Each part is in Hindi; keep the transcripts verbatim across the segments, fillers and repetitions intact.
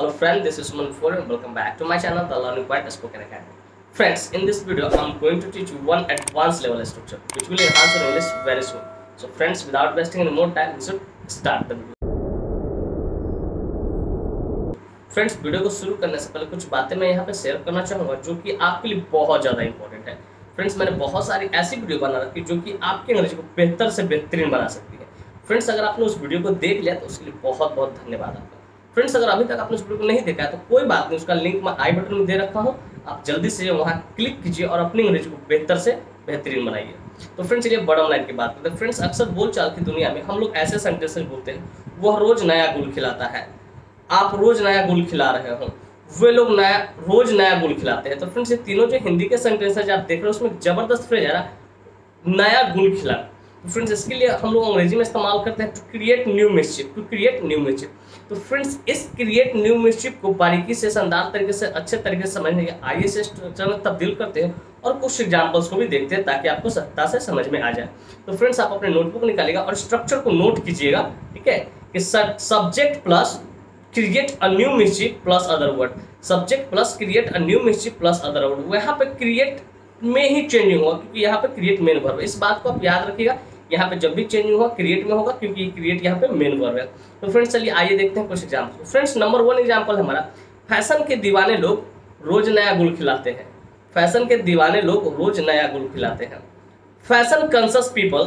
Hello friend, this is Suman Four and welcome back to my channel, The Learning Point Spoken Academy. Friends, in this video, I'm going to teach you one advanced level structure which will enhance your English very soon. So friends, without wasting any more time, we should start the video. Friends, video को शुरू करने से पहले कुछ बातें मैं यहाँ पे शेयर करना चाहूँगा जो कि आपके लिए बहुत ज़्यादा इंपॉर्टेंट है। फ्रेंड्स, मैंने बहुत सारी ऐसी वीडियो बना रखी जो कि आपकी अंग्रेजी को बेहतर से बेहतरीन बना सकती है। फ्रेंड्स, अगर आपने उस वीडियो को देख लिया तो उसके लिए बहुत बहुत धन्यवाद आपका। फ्रेंड्स, अगर अभी तक आपने उस वीडियो को नहीं देखा है तो कोई बात नहीं, उसका लिंक मैं आई बटन में दे रखा हूँ, आप जल्दी से वहाँ क्लिक कीजिए और अपनी अंग्रेजी को बेहतर से बेहतरीन बनाइए। तो फ्रेंड्स, चलिए बॉटम लाइन की बात करते हैं। फ्रेंड्स, अक्सर बोलचाल की दुनिया में हम लोग ऐसे सेंटेंसेस बोलते हैं, वह रोज नया गुल खिलाता है, आप रोज नया गुल खिला रहे हो, वे लोग नया रोज नया गुल खिलाते हैं। तो फ्रेंड्स, ये तीनों जो हिंदी के सेंटेंस है जो आप देख रहे हो उसमें जबरदस्त फ्रेज है नया गुल खिला। तो फ्रेंड्स, इसके लिए हम लोग अंग्रेजी में इस्तेमाल करते हैं to create new mischief, to create new mischief. तो फ्रेंड्स, इस क्रिएट न्यू मिसचिफ को बारीकी से शानदार तरीके से अच्छे तरीके से समझने के आइए से स्ट्रक्चर में तब्दील करते हैं और कुछ एग्जाम्पल्स को भी देखते हैं ताकि आपको सत्ता से समझ में आ जाए। तो फ्रेंड्स, आप अपने नोटबुक निकालिएगा और स्ट्रक्चर को नोट कीजिएगा, ठीक है, कि subject plus create a new mischief plus other word, subject plus create a new mischief plus other word. यहाँ पे क्रिएट में ही चेंजिंग होगा क्योंकि यहाँ पे क्रिएट मेन वर्ब है। इस बात को आप याद रखिएगा, यहाँ पे जब भी चेंजिंग होगा क्रिएट में होगा क्योंकि क्रिएट यहाँ पे मेन वर्ब है। तो फ्रेंड्स, चलिए आइए देखते हैं कुछ example. Friends, number one example है हमारा, फैशन के दीवाने लोग रोज नया गुल खिलाते हैं। फैशन के दीवाने लोग रोज नया गुल खिलाते हैं। Fashion conscious people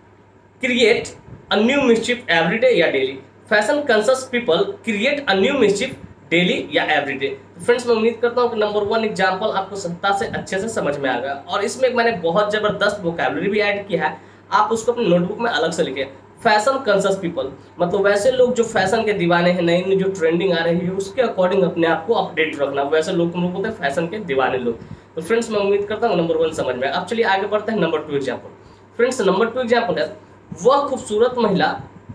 create a new mischief every day या daily. Fashion conscious people create a new mischief daily या एवरीडे। फ्रेंड्स, मैं उम्मीद करता हूँ कि नंबर वन एग्जाम्पल आपको सत्ता से अच्छे से समझ में आ गया और इसमें मैंने बहुत जबरदस्त वोकैबुलरी भी ऐड किया है, आप उसको अपने नोटबुक में अलग से लिखिए। फैशन कॉन्शियस पीपल मतलब वैसे लोग जो फैशन के दीवाने हैं, नई नई जो ट्रेंडिंग आ रही है उसके अकॉर्डिंग अपने आप को अपडेट रखना, वैसे लोग हम लोग बोलते हैं फैशन के दीवाने लोग। तो फ्रेंड्स, मैं उम्मीद करता हूँ नंबर वन समझ में। अब चलिए आगे बढ़ते हैं number two example. Friends, number two example है, वह खूबसूरत महिला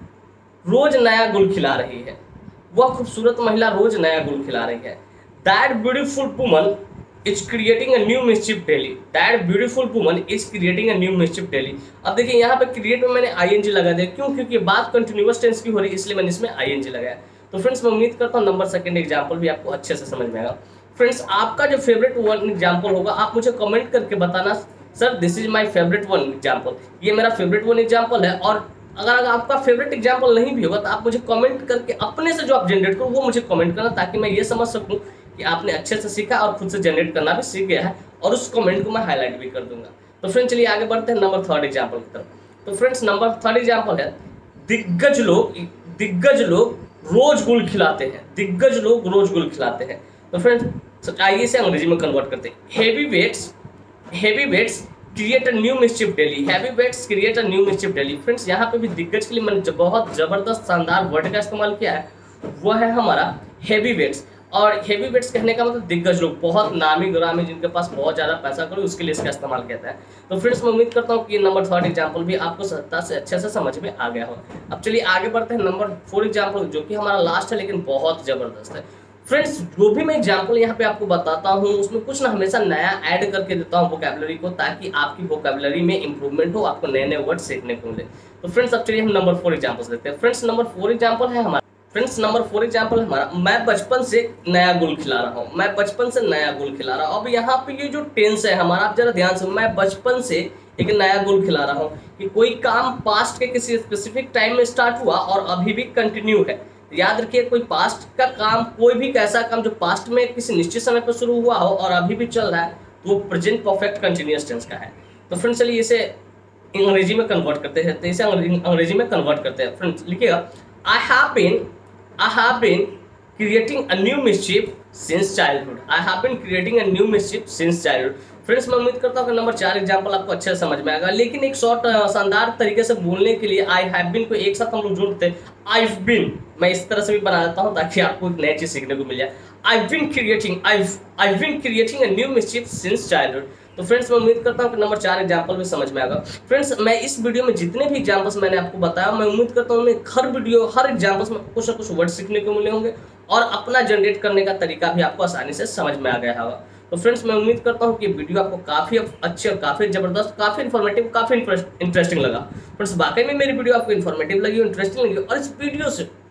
रोज नया गुल खिला रही है। वह खूबसूरत महिला रोज नया गुल खिला रही है। That beautiful woman is creating a new mischief daily. That beautiful woman is creating a new mischief daily. अब देखिए यहाँ पे क्रिएट में मैंने आईएनजी लगा दिया, क्यों? क्योंकि बात कंटिन्यूअस टेंस की हो रही है इसलिए मैंने इसमें आईएनजी लगाया। तो फ्रेंड्स, मैं उम्मीद करता हूँ नंबर सेकंड एग्जाम्पल भी आपको अच्छे से समझ में आएगा। फ्रेंड्स, आपका जो फेवरेट वन एग्जाम्पल होगा आप मुझे कमेंट करके बताना, sir this is my favourite one example, ये मेरा फेवरेट वन एग्जाम्पल है। और अगर अगर आपका फेवरेट एग्जाम्पल नहीं भी होगा तो आप मुझे कमेंट करके अपने से जो आप जनरेट करो वो मुझे कमेंट करना, ताकि मैं ये समझ सकूं कि आपने अच्छे से सीखा और खुद से जनरेट करना भी सीख गया है, और उस कमेंट को मैं हाईलाइट भी कर दूंगा। तो फ्रेंड्स, चलिए आगे बढ़ते हैं नंबर थर्ड एग्जाम्पल की तरफ। तो फ्रेंड्स, नंबर थर्ड एग्जाम्पल है, दिग्गज लोग दिग्गज लोग रोज गुल खिलाते हैं। दिग्गज लोग रोज गुल खिलाते हैं। तो फ्रेंड्स, आइए इसे अंग्रेजी में कन्वर्ट करते हैं। Heavy weights heavy weights create a new mischief daily. Heavy weights create a new mischief daily. Friends, यहाँ पे भी दिग्गज के लिए मैंने जो बहुत जबरदस्त शानदार वर्ड का इस्तेमाल किया है वह है हमारा हैवी वेट्स। और हैवी वेट्स कहने का मतलब दिग्गज लोग, बहुत नामी ग्रामी, जिनके पास बहुत ज़्यादा पैसा करो, उसके लिए इसका इस्तेमाल किया है। तो फ्रेंड्स, मैं उम्मीद करता हूँ कि नंबर थर्ड एग्जाम्पल भी आपको सत्ता से अच्छे से समझ में आ गया हो। अब चलिए आगे बढ़ते हैं नंबर फोर एग्जाम्पल, जो कि हमारा लास्ट है लेकिन बहुत जबरदस्त है। फ्रेंड्स, जो भी मैं एग्जाम्पल यहाँ पे आपको बताता हूँ उसमें कुछ ना हमेशा नया ऐड करके देता हूँ वोकैबुलरी को, ताकि आपकी वोकैबुलरी में इंप्रूवमेंट हो, आपको नए नए वर्ड सीखने को मिले। तो फ्रेंड्स, अब चलिए हम नंबर फोर एग्जाम्पल्स देखते हैं। फ्रेंड्स, नंबर फोर एग्जाम्पल है हमारा फ्रेंड्स नंबर फोर एग्जाम्पल है हमारा, मैं बचपन से नया गुल खिला रहा हूँ। मैं बचपन से नया गुल खिला रहा हूँ। अब यहाँ पे ये जो टेंस है हमारा, आप जरा ध्यान से, मैं बचपन से एक नया गुल खिला रहा हूँ कि कोई काम पास्ट के किसी स्पेसिफिक टाइम में स्टार्ट हुआ और अभी भी कंटिन्यू है। याद रखिए, कोई पास्ट का काम, कोई भी ऐसा काम जो पास्ट में किसी निश्चित समय पर शुरू हुआ हो और अभी भी चल रहा है तो वो प्रेजेंट परफेक्ट कंटिन्यूअस टेंस का है। तो फ्रेंड्स, चलिए इसे अंग्रेजी में कन्वर्ट करते हैं। तो इसे अंग्रेजी में कन्वर्ट करते हैं। फ्रेंड्स, लिखिएगा, I have been I have been creating a new mischief since childhood. I have been creating a new mischief since childhood. Friends, मैं उम्मीद करता हूँ कि नंबर चार एग्जाम्पल आपको अच्छे से समझ में आएगा, लेकिन एक शॉर्ट शानदार तरीके से बोलने के लिए आई हैव बीन को एक साथ हम लोग जोड़ते हैं। आईव बीन मैं इस तरह से भी बना देता हूँ ताकि आपको एक नई चीज सीखने को मिल जाए। I've been creating I've I've been creating a new mischief since childhood। तो फ्रेंड्स, मैं उम्मीद करता हूँ कि नंबर चार एग्जाम्पल भी समझ में आएगा। फ्रेंड्स, मैं इस वीडियो में जितने भी एग्जाम्पल्स मैंने आपको बताया, मैं उम्मीद करता हूँ हर वीडियो हर एग्जाम्पल्स में कुछ ना कुछ वर्ड सीखने को मिले होंगे और अपना जनरेट करने का तरीका भी आपको आसानी से समझ में आ गया होगा। तो फ्रेंड्स, मैं उम्मीद करता हूँ कि वीडियो आपको काफ़ी अच्छे और काफ़ी ज़बरदस्त, काफ़ी इन्फॉर्मेटिव, काफ़ी इंटरेस्टिंग लगा। फ्रेंड्स, वाकई में मेरी वीडियो आपको इन्फॉर्मेटिव लगी, इंटरेस्टिंग लगी और इस वीडियो से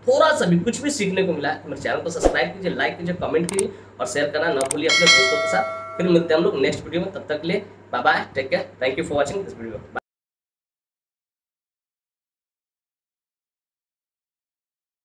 थोड़ा सा भी कुछ भी सीखने को मिला है तो मेरे चैनल को सब्सक्राइब कीजिए, लाइक कीजिए, कमेंट कीजिए और शेयर करना ना भूलिए अपने दोस्तों के साथ। फिर मिलते हैं हम लोग नेक्स्ट वीडियो में, तब तक के लिए bye bye, take care, thank you for watching this video.